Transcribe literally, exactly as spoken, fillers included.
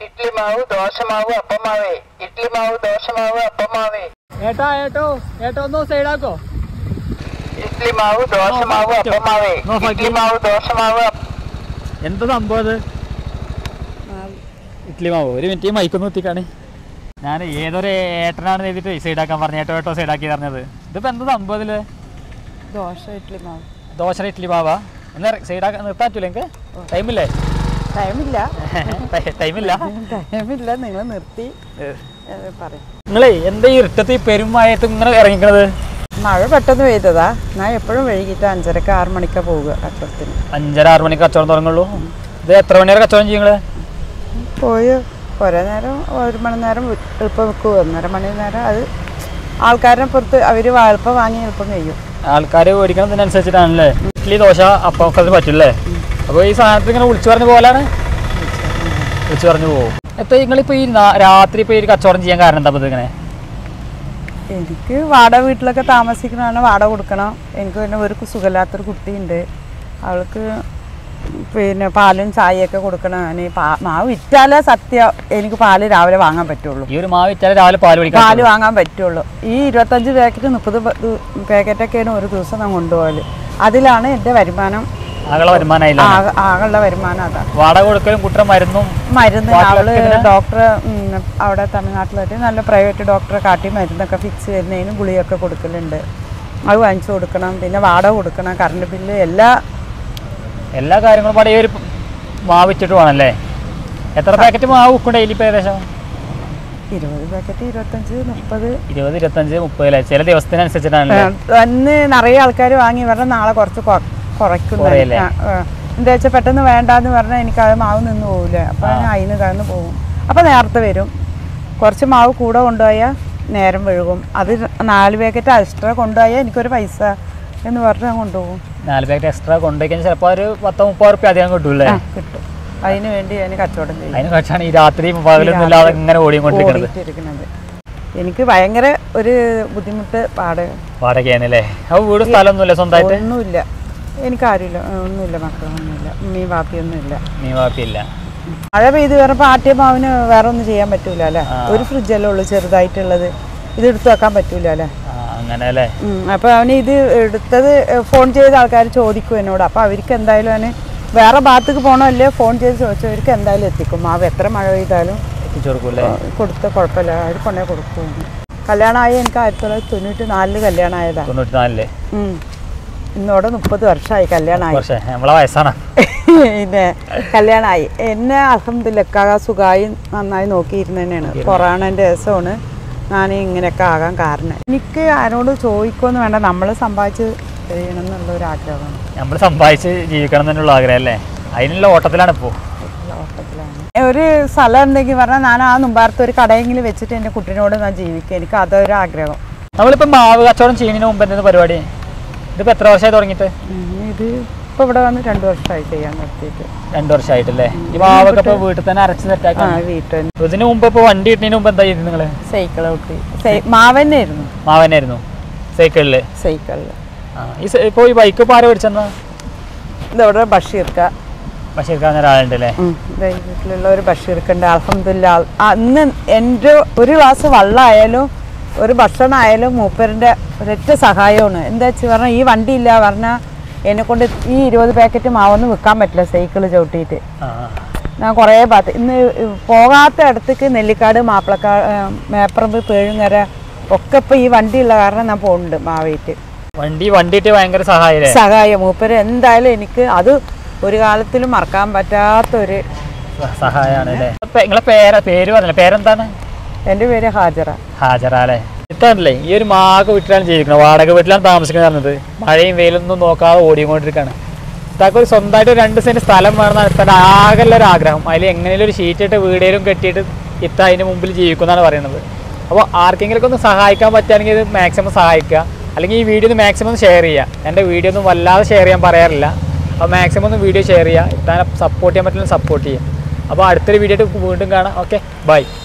ഇഡ്ലി മാവ് ദോശമാവ് അപ്പമാവേ ഇഡ്ലി മാവ് ദോശമാവ് അപ്പമാവേ ഏട്ടാ ഏട്ടോ ഏട്ടോ ഒന്ന് സൈഡാക്കോ ഇഡ്ലി മാവ് ദോശമാവ് അപ്പമാവേ ഇഡ്ലി മാവ് ദോശമാവ് എന്താ സംഭവം അത് ഇഡ്ലി മാവ് ഒരു മിനിറ്റ് മൈക്കൊന്ന് എത്തിക്കാണ് ഞാൻ ഏതൊരു ഏട്ടനാണ് എഴുതിയിട്ട് സൈഡാക്കാൻ പറഞ്ഞു ഏട്ടോ ഏട്ടോ സൈഡാക്കി പറഞ്ഞത് ഇതിപ്പോൾ എന്താ സംഭവം ഇതിൽ ദോശ ഇഡ്ലി മാവ് ദോശ ഇഡ്ലി മാവാ എന്നാ സൈഡാക്കാൻ നിർത്താൻ പറ്റൂല എനിക്ക് ടൈമില്ലേ ടൈമില്ല ടൈമില്ല ടൈമില്ല നിങ്ങൾ നിർത്തി പറയും നിങ്ങളേ എന്താ ഈ ഇരുട്ടത്ത് ഈ പെരുമഴയത്ത് ഇങ്ങനെ ഇറങ്ങിക്കണത് മഴ പെട്ടെന്ന് പെയ്തതാ ഞാൻ എപ്പോഴും വൈകിട്ട് അഞ്ചരക്ക് ആറ് മണിക്കാണ് പോവുക കച്ചവടത്തിന് അഞ്ചര ആറ് മണിക്ക് കച്ചവടം തുടങ്ങുള്ളൂ ഇത് എത്ര മണി വരെ കച്ചവടം ചെയ്യും നിങ്ങള് പോയി കുറേ നേരം ഒരു മണി നേരം എളുപ്പം വെക്കും ഒന്നര മണി നേരം അത് ആൾക്കാരെ പുറത്ത് അവർ എളുപ്പം വാങ്ങി എളുപ്പം കഴിയും ആൾക്കാർ ഓടിക്കണതിനനുസരിച്ചിട്ടാണല്ലേ ഇഡ്ലി ദോശ അപ്പം ഒക്കെ അത് പറ്റില്ലേ അപ്പോൾ ഈ സാധനത്തിൽ ഇങ്ങനെ വിളിച്ചു പറഞ്ഞ പോലാണ് വിളിച്ചു പറഞ്ഞു പോകും ഇപ്പം നിങ്ങളിപ്പോൾ ഈ രാത്രി ഇപ്പോൾ ഈ കച്ചവടം ചെയ്യാൻ കാരണം എന്താ ഇങ്ങനെ എനിക്ക് വാടക വീട്ടിലൊക്കെ താമസിക്കണതാണ് വാടക കൊടുക്കണം എനിക്ക് പിന്നെ ഒരു സുഖമില്ലാത്തൊരു കുട്ടിയുണ്ട് അവൾക്ക് പിന്നെ പാലും ചായയൊക്കെ കൊടുക്കണം ഞാൻ മാവ് വിറ്റാലേ സത്യം എനിക്ക് പാല് രാവിലെ വാങ്ങാൻ പറ്റുള്ളൂ ഈ ഒരു മാവ് വിറ്റാലേ രാവിലെ പാല് പാല് വാങ്ങാൻ പറ്റുള്ളൂ ഈ ഇരുപത്തഞ്ച് പാക്കറ്റ് മുപ്പത് പാക്കറ്റൊക്കെയാണ് ഒരു ദിവസം ഞാൻ കൊണ്ടുപോകല് അതിലാണ് എൻ്റെ വരുമാനം ആകെയുള്ള വരുമാനം അതാ വാടക കൊടുക്കലും കുട്ടം മരുന്നും മരുന്ന് അവള് ഡോക്ടറെ അവിടെ തമിഴ്നാട്ടിലായിട്ട് നല്ല പ്രൈവറ്റ് ഡോക്ടറെ കാട്ടി മരുന്നൊക്കെ ഫിക്സ് വരുന്നതിനും ഗുളിയൊക്കെ കൊടുക്കലുണ്ട് അത് വാങ്ങിച്ചു കൊടുക്കണം പിന്നെ വാടക കൊടുക്കണം കറണ്ട് ബില്ല് എല്ലാ എല്ലാ കാര്യങ്ങളും പാടെ ഈ ഒരു മാവ് വിറ്റിട്ട് വേണമല്ലേ എത്ര പാക്കറ്റ് മാവ് വിൽക്കും ഡെയിലി ഇപ്പോൾ ഏകദേശം ഇരുപത് പാക്കറ്റ് ഇരുപത്തഞ്ച് മുപ്പത് ഇരുപത് ഇരുപത്തഞ്ച് മുപ്പത് അല്ലേ ചില ദിവസത്തിനനുസരിച്ചിട്ടാണല്ലേ അന്ന് നിറയെ ആൾക്കാർ വാങ്ങി പറഞ്ഞാൽ നാളെ കുറച്ച് കുറയ്ക്കും എന്താ വെച്ചാൽ പെട്ടെന്ന് വേണ്ടാന്ന് പറഞ്ഞാൽ എനിക്ക് അത് മാവ് നിന്ന് പോകില്ല അപ്പോൾ ഞാൻ അതിന് കടന്ന് പോകും അപ്പോൾ നേരത്തെ വരും കുറച്ച് മാവ് കൂടെ കൊണ്ടുപോയാൽ നേരം വഴുകും അത് നാല് പാക്കറ്റ് എക്സ്ട്രാ കൊണ്ടുപോയാൽ എനിക്കൊരു പൈസ എന്ന് പറഞ്ഞ് ഞാൻ കൊണ്ടുപോകും നാല് പാക്കറ്റ് എക്സ്ട്രാ കൊണ്ടുപോയി ചിലപ്പോൾ ഒരു പത്തോ മുപ്പത് റുപ്യ അധികം കിട്ടൂല്ലേ കിട്ടും അതിന് വേണ്ടി ഞാൻ കച്ചവടം ചെയ്യും അതിന് കച്ചാണ് ഈ രാത്രി പകലൊന്നും ഇല്ലാതെ ഇങ്ങനെ ഓടിക്കൊണ്ടിരിക്കുന്നത് എനിക്ക് ഭയങ്കര ഒരു ബുദ്ധിമുട്ട് പാട് വാടകയാണല്ലേ അപ്പോൾ വീട് സ്ഥലമൊന്നുമില്ല സ്വന്തമായിട്ട് ഒന്നുമില്ല എനിക്കാരുമില്ല ഒന്നുമില്ല മക്കളൊന്നുമില്ല ഉമ്മയും വാപ്പിയൊന്നുമില്ല ഉമ്മയും വാപ്പിയില്ല മഴ പെയ്ത് വേറപ്പോൾ ആട്ടിയ മാവിന് വേറെ ഒന്നും ചെയ്യാൻ പറ്റൂല അല്ലേ ഒരു ഫ്രിഡ്ജല്ലേ ഉള്ളൂ ചെറുതായിട്ടുള്ളത് ഇത് എടുത്തു വെക്കാൻ പറ്റൂല അല്ലേ അങ്ങനെ അല്ലേ അപ്പോൾ അവന് ഇത് എടുത്തത് ഫോൺ ചെയ്ത ആൾക്കാർ ചോദിക്കും എന്നോട് അപ്പോൾ അവർക്ക് എന്തായാലും അവന് വേറെ ഭാഗത്തേക്ക് പോകണമല്ലേ ഫോൺ ചെയ്ത് ചോദിച്ചവർക്ക് എന്തായാലും എത്തിക്കും മാവ് എത്ര മഴ പെയ്താലും എത്തിച്ചു കൊടുക്കൂല്ലേ കൊടുത്ത കുഴപ്പമില്ല അവർ കൊണ്ടേ കൊടുക്കും കല്യാണമായി എനിക്ക് ആയിരത്തി തൊള്ളായിരത്തി തൊണ്ണൂറ്റി നാലില് കല്യാണം ആയതാണ് തൊണ്ണൂറ്റി നാലില് ഇന്നോടെ മുപ്പത് വർഷമായി കല്യാണമായി നമ്മളെ വയസ്സാണ് പിന്നെ കല്യാണമായി എന്നെ അൽഹംദുലില്ലാ സുഖമായി നന്നായി നോക്കിയിരുന്ന തന്നെയാണ് കൊറോണൻ്റെ ദിവസമാണ് ഞാൻ ഇങ്ങനെയൊക്കെ ആകാൻ കാരണം എനിക്ക് ആരോട് ചോദിക്കുമെന്ന് വേണ്ട നമ്മൾ സമ്പാദിച്ച് ചെയ്യണം എന്നുള്ളൊരു ആഗ്രഹമാണ് നമ്മൾ സമ്പാദിച്ച് ജീവിക്കണം എന്നുള്ള ആഗ്രഹം അല്ലേ അതിനുള്ള ഓട്ടത്തിലാണ് ഇപ്പോൾ ഓട്ടത്തിലാണ് ഒരു സ്ഥലം ഉണ്ടെങ്കിൽ പറഞ്ഞാൽ ഞാൻ ആ മുമ്പാർത്ത് ഒരു കടയെങ്കിലും വെച്ചിട്ട് എൻ്റെ കുട്ടീനോട് ഞാൻ ജീവിക്കുക എനിക്ക് അതൊരു ആഗ്രഹം നമ്മളിപ്പോൾ മാവ് കച്ചവടം ചെയ്യുന്നതിന് മുമ്പ് എന്തെങ്കിലും പരിപാടി ഇതിപ്പോൾ എത്ര വർഷമായി തുടങ്ങിയിട്ട് ഇത് ഇപ്പോൾ ഇവിടെ വന്ന് രണ്ട് വർഷമായി ചെയ്യാൻ നിർത്തിയിട്ട് രണ്ട് വർഷമായിട്ടല്ലേ ഈ മാവൊക്കെ ഇപ്പോൾ വീട്ടിൽ തന്നെ അരച്ച് സെറ്റാക്കാം വീട്ടിൽ ഇതിന് മുമ്പ് ഇപ്പോൾ വണ്ടി കിട്ടുന്നതിന് മുമ്പ് എന്താ ചെയ്തത് നിങ്ങൾ സൈക്കിൾ ഓട്ടി മാവന്നായിരുന്നു മാവനായിരുന്നു സൈക്കിളിൽ സൈക്കിളിൽ ആ ഈ ഇപ്പോൾ ഈ ബൈക്ക് ഇപ്പോൾ ആരെ മേടിച്ചെന്നാ ഇതവിടെ ബഷീർക്ക ബഷീർക്ക ഒരാളുണ്ട് അല്ലേ വീട്ടിലുള്ള ഒരു ബഷീർക്കുണ്ട് അൽഹംദുലില്ലാ അന്ന് എൻ്റെ ഒരു ഗ്ലാസ് വെള്ളമായാലും ഒരു ഭക്ഷണം ആയാലും മൂപ്പരിൻ്റെ ഒരൊറ്റ സഹായമാണ് എന്താ വെച്ച് പറഞ്ഞാൽ ഈ വണ്ടി ഇല്ല പറഞ്ഞാൽ എന്നെക്കൊണ്ട് ഈ ഇരുപത് പാക്കറ്റ് മാവൊന്നും വിൽക്കാൻ പറ്റില്ല സൈക്കിൾ ചവിട്ടിയിട്ട് ഞാൻ കുറേ ഭാഗത്ത് ഇന്ന് പോകാത്ത ഇടത്തേക്ക് നെല്ലിക്കാട് മാപ്പിളക്കാട് മേപ്പറമ്പ് പേഴുങ്ങര ഒക്കെ ഇപ്പോൾ ഈ വണ്ടിയുള്ള കാരണം ഞാൻ പോകുന്നുണ്ട് മാവേറ്റ് വണ്ടി വണ്ടിയിട്ട് ഭയങ്കര സഹായം സഹായം മൂപ്പര് എന്തായാലും എനിക്ക് അത് ഒരു കാലത്തിലും മറക്കാൻ പറ്റാത്തൊരു സഹായമാണ് അല്ലേ നിങ്ങളെ പേര് പേര് പറഞ്ഞില്ല പേരെന്താണ് എൻ്റെ പേര് ഹാജറ ഹാജറ അല്ലേ ഇത്തല്ലേ ഈ ഒരു മാക വീട്ടിലാണ് ജീവിക്കുന്നത് വാടക വീട്ടിലാണ് താമസിക്കുന്നത് പറഞ്ഞത് മഴയും വെയിലൊന്നും നോക്കാതെ ഓടിക്കൊണ്ടിരിക്കുകയാണ് ഇത്താക്ക് ഒരു സ്വന്തമായിട്ട് രണ്ട് സെൻറ്റ് സ്ഥലം വേണമെന്നാണ് ഇത്തൻ്റെ ആകെയുള്ള ഒരു ആഗ്രഹം അതിൽ എങ്ങനെയും ഒരു ഷീറ്റിട്ട് വീടേലും കെട്ടിയിട്ട് ഇത്ത അതിന് മുമ്പിൽ ജീവിക്കുമെന്നാണ് പറയുന്നത് അപ്പോൾ ആർക്കെങ്കിലുമൊക്കെ ഒന്ന് സഹായിക്കാൻ പറ്റുകയാണെങ്കിൽ ഇത് മാക്സിമം സഹായിക്കുക അല്ലെങ്കിൽ ഈ വീഡിയോ ഒന്ന് മാക്സിമം ഷെയർ ചെയ്യുക എൻ്റെ വീഡിയോ ഒന്നും വല്ലാതെ ഷെയർ ചെയ്യാൻ പറയാറില്ല അപ്പോൾ മാക്സിമം ഒന്ന് വീഡിയോ ഷെയർ ചെയ്യുക ഇത്താനെ സപ്പോർട്ട് ചെയ്യാൻ പറ്റുന്ന സപ്പോർട്ട് ചെയ്യുക അപ്പോൾ അടുത്തൊരു വീഡിയോ ആയിട്ട് വീണ്ടും കാണാം ഓക്കെ ബൈ